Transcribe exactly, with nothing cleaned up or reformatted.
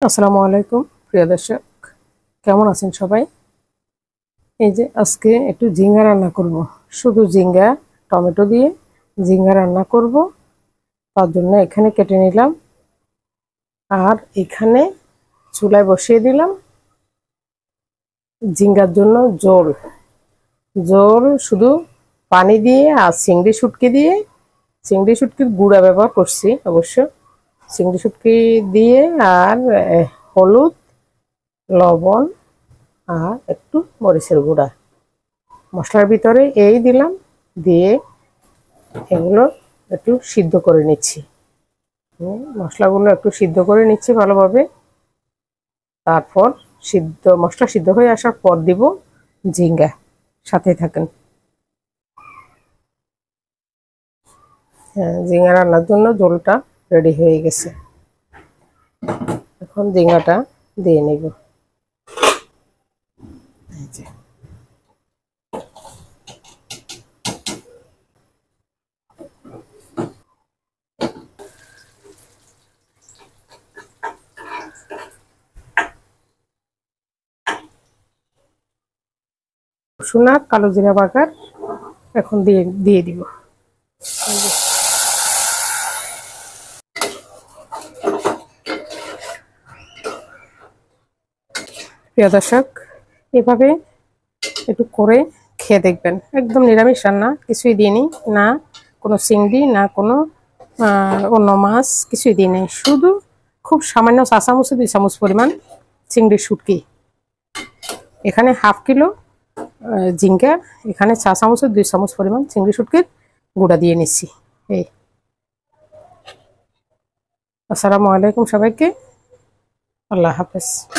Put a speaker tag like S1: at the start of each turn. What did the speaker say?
S1: আসসালামু আলাইকুম প্রিয় দর্শক, কেমন আছেন সবাই? এই যে আজকে একটু ঝিঙ্গা রান্না করব, শুধু ঝিঙ্গা টমেটো দিয়ে ঝিঙ্গা রান্না করব। তার জন্য এখানে কেটে নিলাম আর এখানে চুলায় বসিয়ে দিলাম ঝিঙ্গার জন্য জল জল শুধু পানি দিয়ে আর চিংড়ি শুটকি দিয়ে, চিংড়ি শুটকির গুঁড়া ব্যবহার করছি অবশ্য। চিংড়ি শুটকি দিয়ে আর হলুদ, লবণ আর একটু মরিচের গুঁড়া মশলার ভিতরে এই দিলাম, দিয়ে এগুলো একটু সিদ্ধ করে নিচ্ছি। মশলাগুলো একটু সিদ্ধ করে নিচ্ছি ভালোভাবে। তারপর সিদ্ধ মশলা সিদ্ধ হয়ে আসার পর দিব ঝিঙ্গা। সাথে থাকেন। হ্যাঁ, ঝিঙ্গা রান্নার জন্য ঝোলটা রেডি হয়ে গেছে। এখন ঝিঙ্গাটা দিয়ে নেব। রসুন আর কালো জিরা বাগার এখন দিয়ে দিয়ে দিব। প্রিয় দর্শক, এভাবে একটু করে খেয়ে দেখবেন। একদম নিরামিষ রান্না, কিছুই দিইনি, না কোনো চিংড়ি, না কোনো অন্য মাছ, কিছুই দিই নেই। শুধু খুব সামান্য চা চামচ দুই চামচ পরিমাণ চিংড়ির শুটকি। এখানে হাফ কিলো ঝিঙ্গা, এখানে চা চামচের দুই চামচ পরিমাণ চিংড়ি শুটকির গুঁড়া দিয়ে নিচ্ছি। এই আসসালামু আলাইকুম সবাইকে, আল্লাহ হাফেজ।